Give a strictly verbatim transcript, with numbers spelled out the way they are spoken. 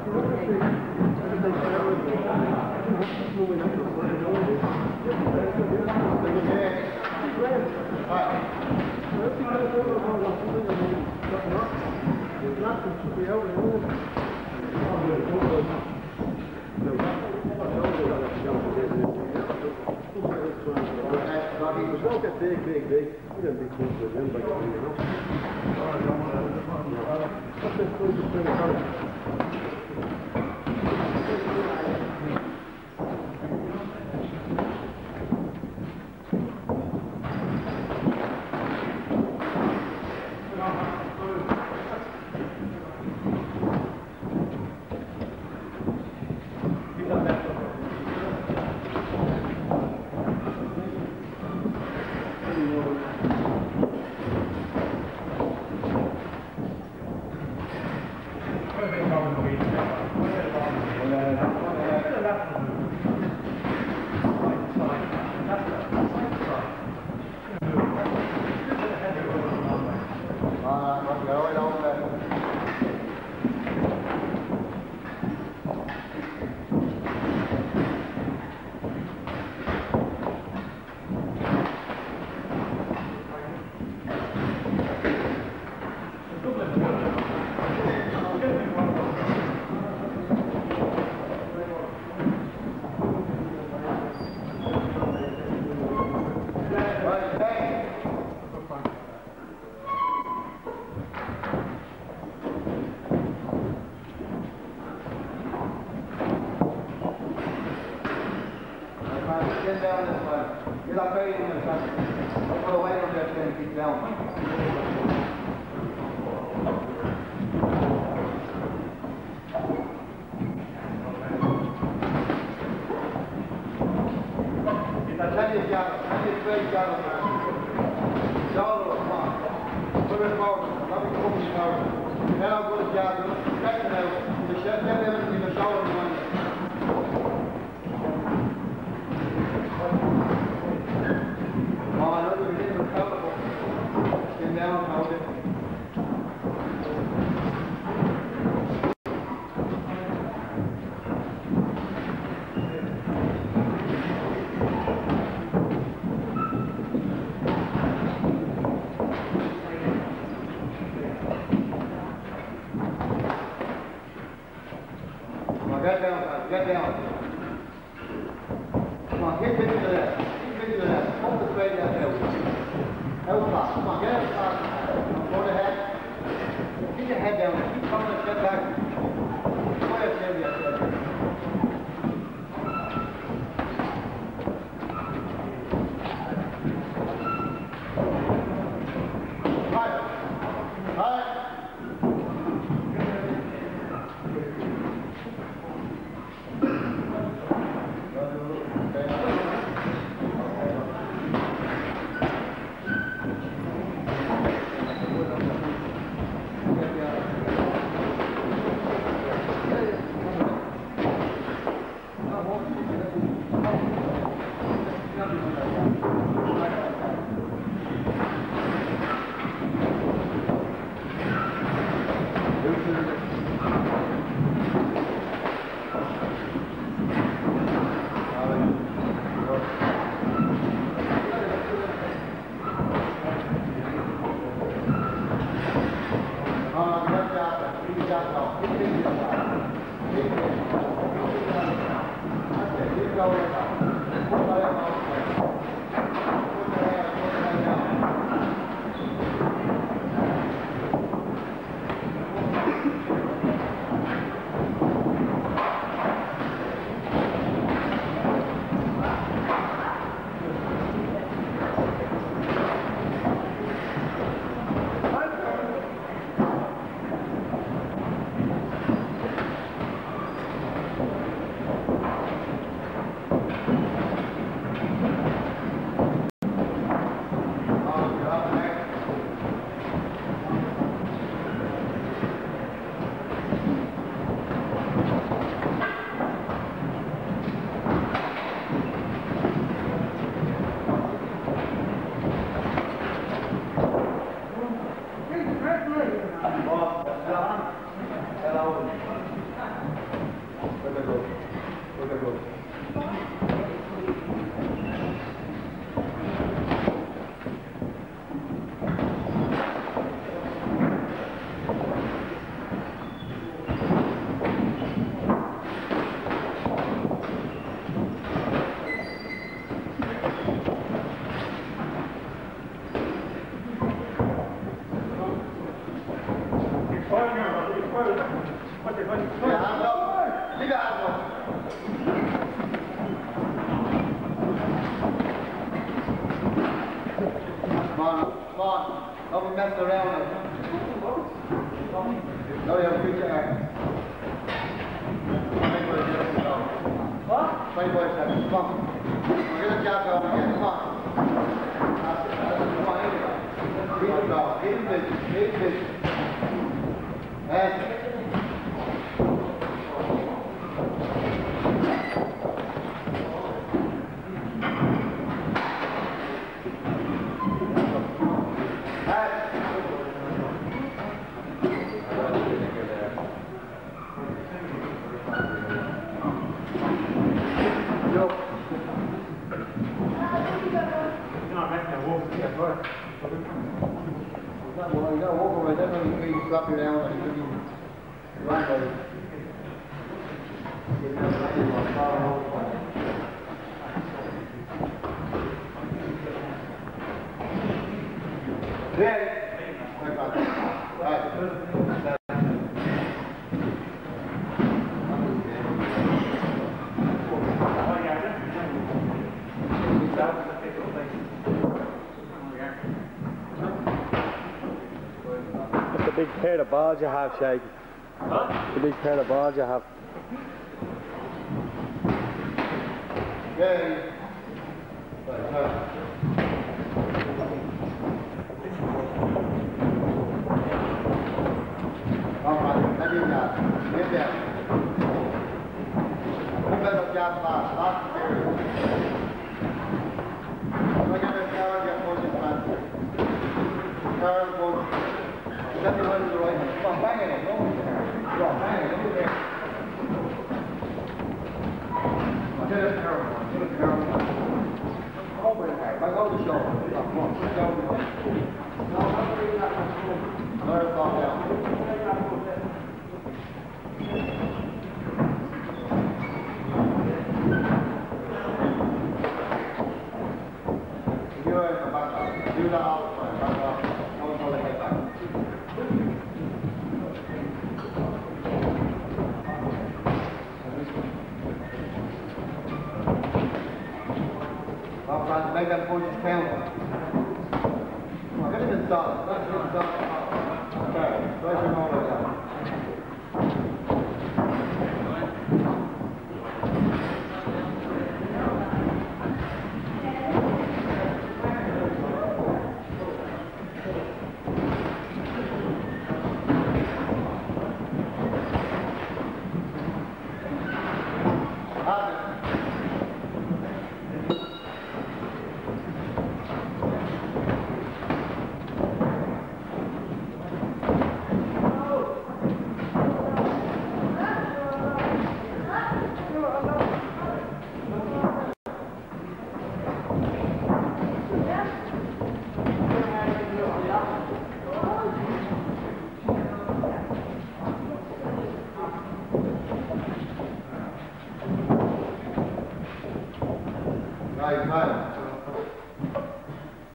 Big, big, big. You're going to be close to him, but you know. What's this close to the color? Get down this way. Get up there in the sun. Don't put away from that thing. Keep down. Plenty of gather. Plenty of great gather. Shoulder, come on. Put it forward. Let me come you forward. Now good gather. Back now. The chef, get everything in the shoulder line. Down, hold it. Come on, get down, get down. Come on, get into that. Get into that. Hold the straight out there. Out fast. Come on, get out fast. Go to head. Keep your head down. Keep coming and step back. Quiet, Jimmy, I said. Right. Right. Hello. seconds. twenty-four seconds. What? twenty-four seconds. Come on. We're going to jump going again. Come on. That's it. That's it. Come on. Here we go. Keep it going. Keep it busy. Keep it busy. And... Well, you gotta walk over there, then you can drop you down and you can run over. Ready? Right. The big pair of balls you have, Shaky. Huh? The big pair of balls you have. Ready? Right, right. All right, let me down. Get down. Put that up down fast. Last period. Look at this now and get motion faster. Turn, motion. Let me run to the right hand. Come on, bang it in. Come on, bang it. Over there. I'll get it terrible. Get it terrible. Over there. Back over the shoulder. Come on, sit down. Let it fall down. Do it. Come back up. Do that all the time. Back up. Don't hold the head back. Make that forty pounds. Come on, get him inside. Let's get inside. Okay, press him all the way down. Right, right.